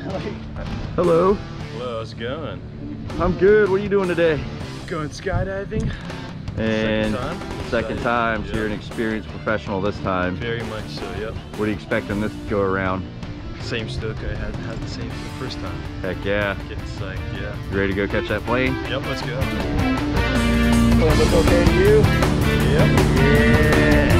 Hello. Hello, how's it going? I'm good. What are you doing today? Going skydiving. And second time, so yep. You're an experienced professional this time. Very much so, yep. What are you expecting this to go around? Same stoke I had the same for the first time. Heck yeah. Getting psyched, yeah. You ready to go catch that plane? Yep, let's go. Well, look okay to you? Yep. Yeah.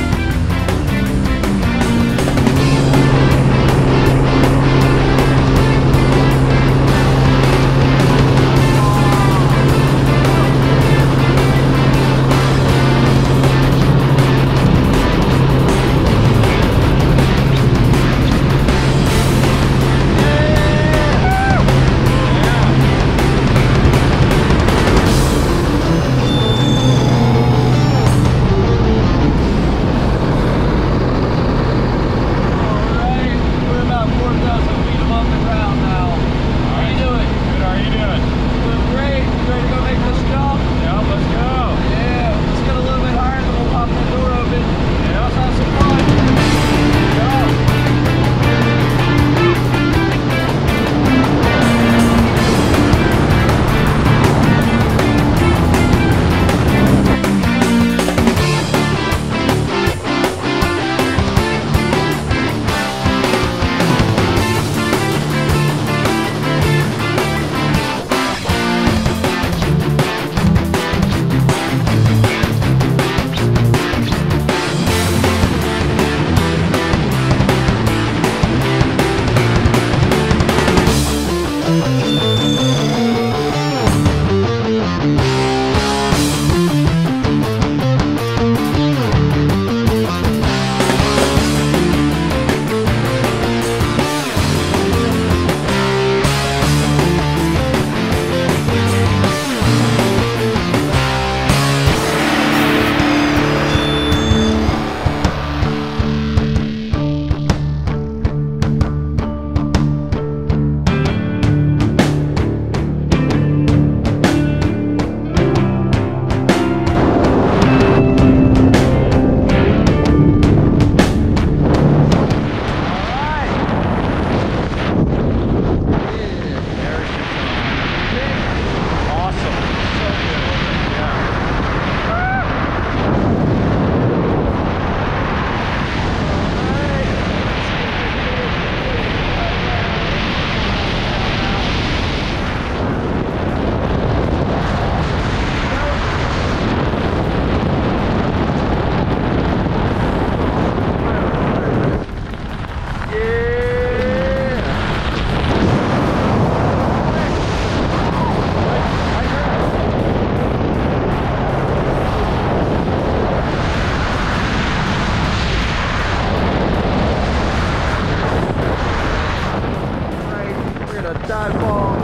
Dive bomb.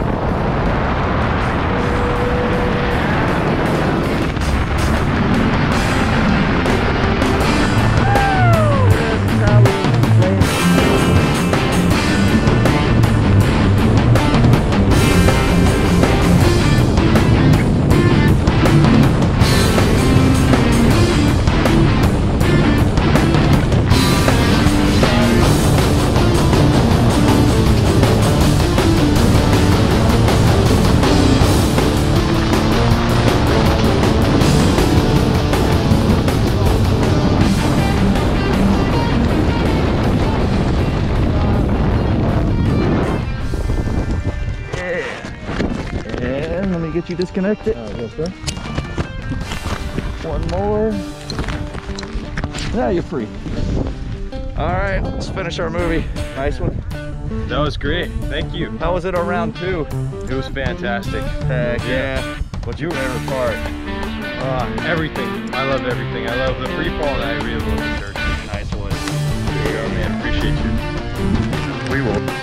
Get you disconnected. Yes, sir. One more. Now you're free. All right, let's finish our movie. Nice one. That was great. Thank you. How was it on round 2? It was fantastic. Heck yeah. What's your favorite part? Everything. I love everything. I love the free fall and I really love the church. Nice one. There you go, man. Appreciate you. We will.